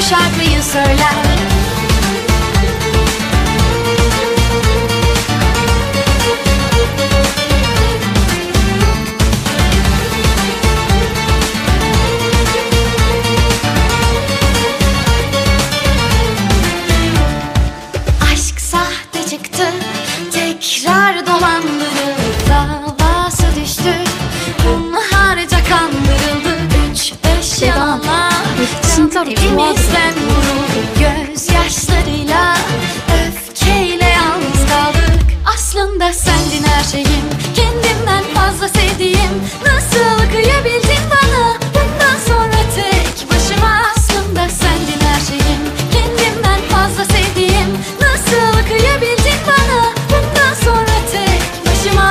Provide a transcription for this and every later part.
şarkıyı söyler. Aşk sahte çıktı, tekrar dolandırıldı, davası düştü, hunharca kandırıldı. 3-5 yalanla evimizden vuruldu, gözyaşlarıyla, öfkeyle yalnız kaldık. Aslında sendin her şeyim, kendimden fazla sevdiğim. Nasıl kıyabildin bana bundan sonra tek başıma? Aslında sendin her şeyim, kendimden fazla sevdiğim. Nasıl kıyabildin bana bundan sonra tek başıma?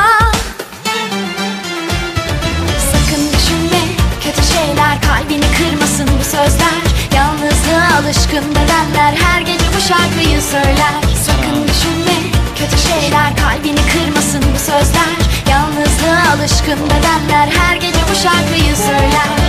Sakın düşünme kötü şeyler, kalbini kırmasın bu sözler. Yalnızlığa alışkın bedenler her gece bu şarkıyı söyler. Sakın düşünme kötü şeyler, kalbini kırmasın bu sözler. Yalnızlığa alışkın bedenler her gece bu şarkıyı söyler.